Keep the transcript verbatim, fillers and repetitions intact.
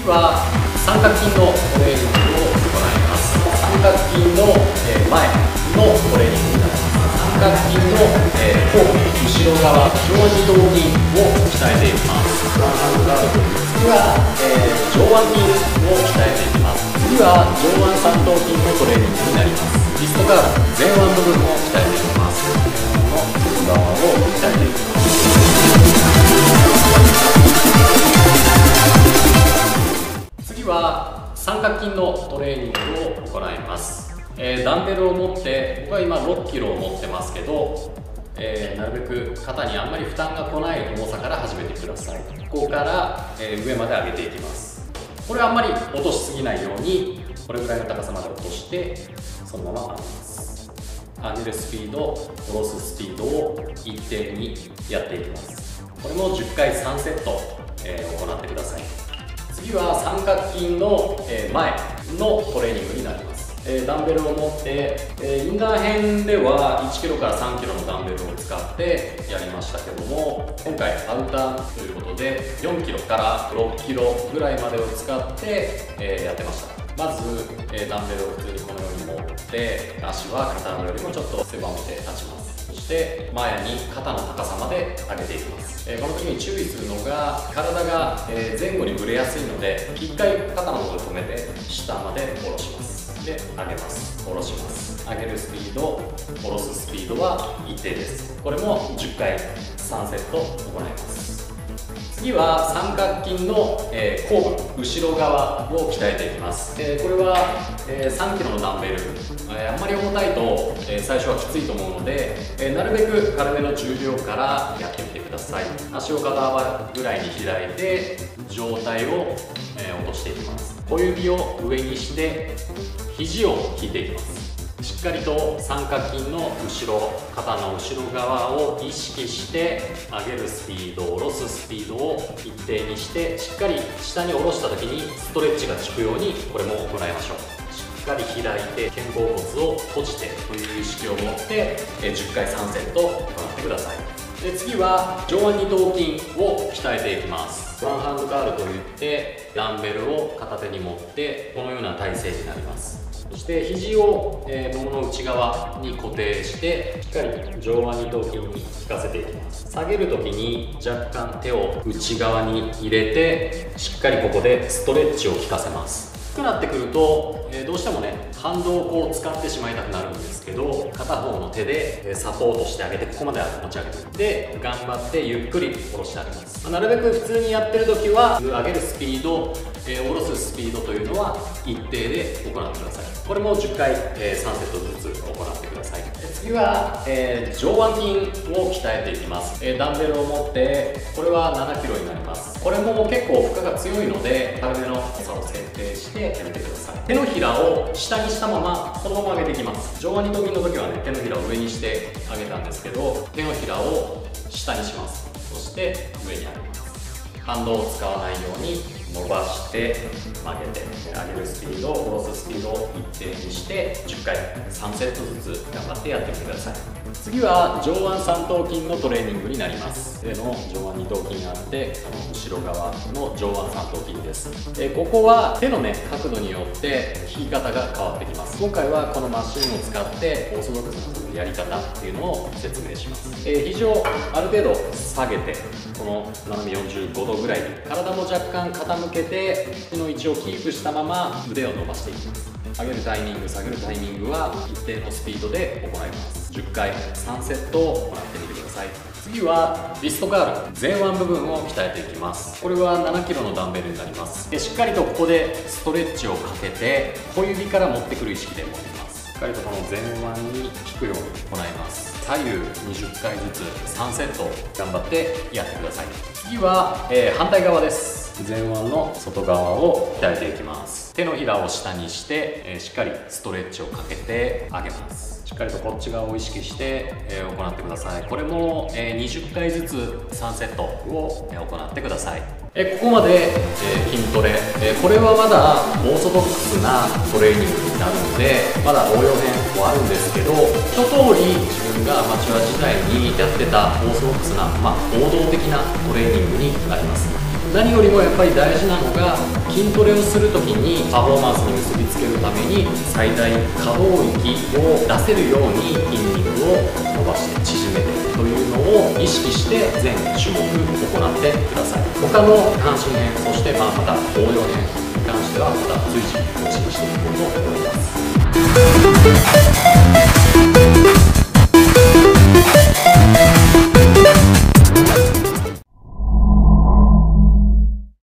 は三角筋のトレーニングを行います。三角筋の前のトレーニングになります。三角筋の後部、後ろ側、上腕二頭筋を鍛えていきます。次は上腕筋を鍛えていきます。次は上腕三頭筋のトレーニングになります。リストカール、前腕部分を鍛えていきます。この外側を鍛えていきます。次は三角筋のトレーニングを行います。えー、ダンベルを持って、僕は今ろっキロを持ってますけど、えー、なるべく肩にあんまり負担が来ない重さから始めてください。ここから、えー、上まで上げていきます。これはあんまり落としすぎないように、これぐらいの高さまで落としてそのまま上げます。上げるスピード、下ろすスピードを一定にやっていきます。これもじゅっかいさんセット、えー、行ってください。次は三角筋の前のトレーニングになります。ダンベルを持って、インナー編ではいちキロからさんキロのダンベルを使ってやりましたけども、今回アウターということでよんキロからろっキロぐらいまでを使ってやってました。まずダンベルを普通にこのように持って、足は肩よりもちょっと狭めて立ちます。そして前に肩の高さまで上げていきます。この時に注意するのが、体が前後にぶれやすいので、いっかい肩の方で止めて下まで下ろします。で、上げます、下ろします。上げるスピード、下ろすスピードは一定です。これもじゅっかいさんセット行います。次は三角筋の、えー、後部、後ろ側を鍛えていきます。えー、これは、えー、さんキロのダンベル、えー、あんまり重たいと、えー、最初はきついと思うので、えー、なるべく軽めの重量からやってみてください。足を肩幅ぐらいに開いて上体を、えー、落としていきます。小指を上にして肘を引いていきます。しっかりと三角筋の後ろ、肩の後ろ側を意識して上げるスピード、下ろすスピードを一定にして、しっかり下に下ろした時にストレッチが効くようにこれも行いましょう。しっかり開いて肩甲骨を閉じてという意識を持ってじゅっかいさんセット行ってください。で、次は上腕二頭筋を鍛えていきます。ワンハンドカールといってダンベルを片手に持ってこのような体勢になります。そして肘を、えー、ももの内側に固定してしっかり上腕二頭筋に効かせていきます。下げる時に若干手を内側に入れてしっかりここでストレッチを効かせます。低くなってくると、えー、どうしてもね反動をこう使ってしまいたくなるんですけど、片方の手でサポートしてあげてここまで持ち上げるで頑張ってゆっくり下ろしてあげます。なるべく普通にやってる時は上げるスピード、えー、下ろすスピードというのは一定で行ってください。これもじゅっかい、えー、さんセットずつ行ってください。次は、えー、上腕筋を鍛えていきます。えー、ダンベルを持ってこれはななキロになります。これも結構負荷が強いので軽めの重さを設定してやめてください。手のひらを下にしたままそのまま上げていきます。上腕二頭筋の時はね手のひらを上にして上げたんですけど、手のひらを下にします。そして上に上げます。反動を使わないように伸ばして曲げて上げるスピード、下ろすスピードを一定にしてじゅっかいさんセットずつ頑張ってやってみてください。次は上腕三頭筋のトレーニングになります。手の上腕二頭筋があってこの後ろ側の上腕三頭筋です。えここは手のね角度によって引き方が変わってきます。今回はこのマシンを使ってオーソドックスなやり方っていうのを説明します。え肘をある程度下げてこの斜めよんじゅうごどぐらいに体も若干傾けて手の位置をキープしたまま腕を伸ばしていきます。上げるタイミング、下げるタイミングは一定のスピードで行います。じゅっかいさんセットを行ってみてください。次はリストカール、前腕部分を鍛えていきます。これはななキロのダンベルになります。でしっかりとここでストレッチをかけて小指から持ってくる意識で持ってきます。しっかりとこの前腕に効くように行います。左右にじゅっかいずつさんセット頑張ってやってください。次は、えー、反対側です。前腕の外側を鍛えていきます。手のひらを下にして、えー、しっかりストレッチをかけて上げます。しっかりとこっち側を意識して、えー、行ってください。これも、えー、にじゅっかいずつさんセットを、えー、行ってください。えー、ここまで、えー、筋トレ、えー、これはまだオーソドックスなトレーニングになるのでまだ応用編もあるんですけど、一通り自分がアマチュア時代にやってたオーソドックスな、まあ、王道的なトレーニングになります。 何よりもやっぱり大事なのが、筋トレをするときにパフォーマンスに結びつけるために最大可動域を出せるように筋肉を伸ばして縮めてというのを意識して全種目行ってください。他の下半身編、そしてまあまた応用編に関してはまた随時更新していこうと思います。